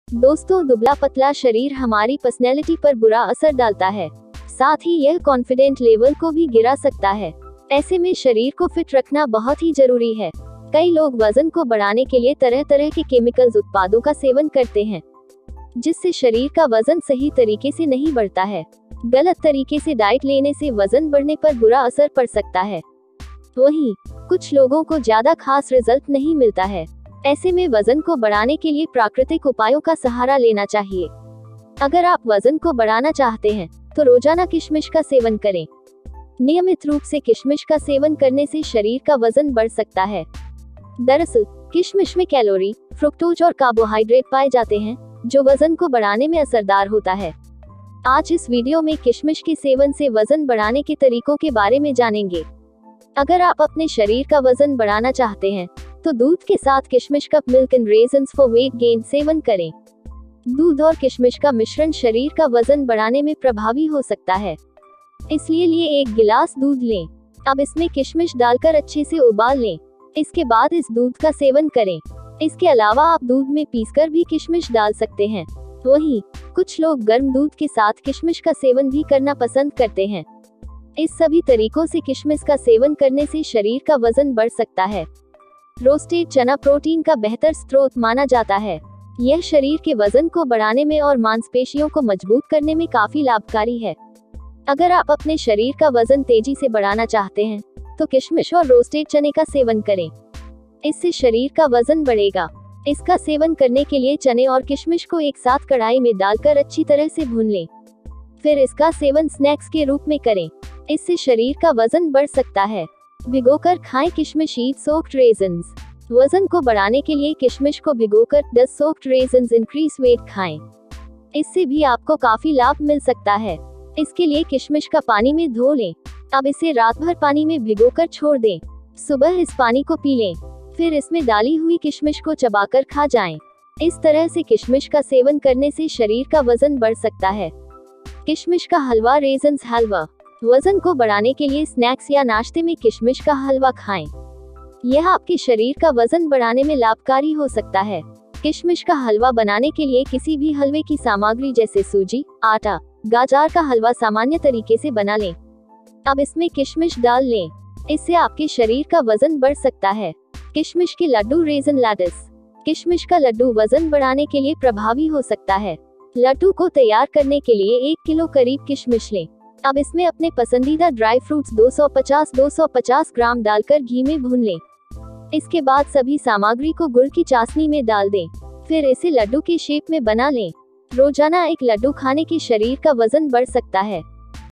दोस्तों, दुबला पतला शरीर हमारी पर्सनैलिटी पर बुरा असर डालता है, साथ ही यह कॉन्फिडेंट लेवल को भी गिरा सकता है। ऐसे में शरीर को फिट रखना बहुत ही जरूरी है। कई लोग वजन को बढ़ाने के लिए तरह तरह के केमिकल्स उत्पादों का सेवन करते हैं, जिससे शरीर का वजन सही तरीके से नहीं बढ़ता है। गलत तरीके से डाइट लेने से वजन बढ़ने पर बुरा असर पड़ सकता है। वहीं कुछ लोगों को ज्यादा खास रिजल्ट नहीं मिलता है। ऐसे में वजन को बढ़ाने के लिए प्राकृतिक उपायों का सहारा लेना चाहिए। अगर आप वजन को बढ़ाना चाहते हैं तो रोजाना किशमिश का सेवन करें। नियमित रूप से किशमिश का सेवन करने से शरीर का वजन बढ़ सकता है। दरअसल किशमिश में कैलोरी, फ्रुक्टोज और कार्बोहाइड्रेट पाए जाते हैं, जो वजन को बढ़ाने में असरदार होता है। आज इस वीडियो में किशमिश के सेवन से वजन बढ़ाने के तरीकों के बारे में जानेंगे। अगर आप अपने शरीर का वजन बढ़ाना चाहते हैं तो दूध के साथ किशमिश cup milk and raisins for weight gain सेवन करें। दूध और किशमिश का मिश्रण शरीर का वजन बढ़ाने में प्रभावी हो सकता है, इसलिए लिए 1 गिलास दूध लें। अब इसमें किशमिश डालकर अच्छे से उबाल लें। इसके बाद इस दूध का सेवन करें। इसके अलावा आप दूध में पीसकर भी किशमिश डाल सकते हैं। वहीं कुछ लोग गर्म दूध के साथ किशमिश का सेवन भी करना पसंद करते हैं। इस सभी तरीकों से किशमिश का सेवन करने से शरीर का वजन बढ़ सकता है। रोस्टेड चना प्रोटीन का बेहतर स्रोत माना जाता है। यह शरीर के वजन को बढ़ाने में और मांसपेशियों को मजबूत करने में काफी लाभकारी है। अगर आप अपने शरीर का वजन तेजी से बढ़ाना चाहते हैं तो किशमिश और रोस्टेड चने का सेवन करें। इससे शरीर का वजन बढ़ेगा। इसका सेवन करने के लिए चने और किशमिश को एक साथ कढ़ाई में डालकर अच्छी तरह से भून लें। फिर इसका सेवन स्नैक्स के रूप में करें। इससे शरीर का वजन बढ़ सकता है। भिगोकर खाएं किशमिश ईट सोक्ड रेजन्स। वजन को बढ़ाने के लिए किशमिश को भिगोकर 10 सोक्ड रेजन्स इंक्रीज वेट खाएं। इससे भी आपको काफी लाभ मिल सकता है। इसके लिए किशमिश का पानी में धो लें। अब इसे रात भर पानी में भिगोकर छोड़ दें। सुबह इस पानी को पी लें। फिर इसमें डाली हुई किशमिश को चबाकर खा जाएं। इस तरह से किशमिश का सेवन करने से शरीर का वजन बढ़ सकता है। किशमिश का हलवा रेजन्स हलवा। वजन को बढ़ाने के लिए स्नैक्स या नाश्ते में किशमिश का हलवा खाएं। यह आपके शरीर का वजन बढ़ाने में लाभकारी हो सकता है। किशमिश का हलवा बनाने के लिए किसी भी हलवे की सामग्री जैसे सूजी, आटा, गाजर का हलवा सामान्य तरीके से बना लें। अब इसमें किशमिश डाल लें। इससे आपके शरीर का वजन बढ़ सकता है। किशमिश के लड्डू रेजन लैटिस। किशमिश का लड्डू वजन बढ़ाने के लिए प्रभावी हो सकता है। लड्डू को तैयार करने के लिए 1 किलो करीब किशमिश लें। अब इसमें अपने पसंदीदा ड्राई फ्रूट्स 250 ग्राम डालकर घी में भून लें। इसके बाद सभी सामग्री को गुड़ की चाशनी में डाल दें। फिर इसे लड्डू के शेप में बना लें। रोजाना 1 लड्डू खाने के शरीर का वजन बढ़ सकता है।